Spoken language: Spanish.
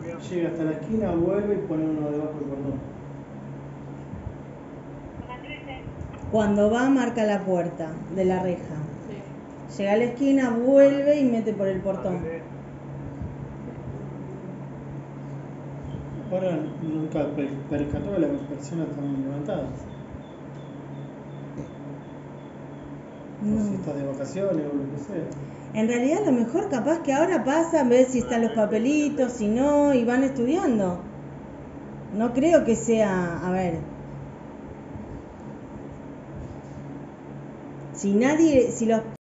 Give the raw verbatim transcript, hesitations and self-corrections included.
Llega hasta la esquina, vuelve y pone uno debajo del portón. Cuando va, marca la puerta de la reja. Llega a la esquina, vuelve y mete por el portón. Ahora nunca percató que las persianas están levantadas. No. O si estás de vacaciones o lo que sea. En realidad, a lo mejor capaz que ahora pasan, ver si están los papelitos, si no, y van estudiando. No creo que sea, a ver, si nadie, si los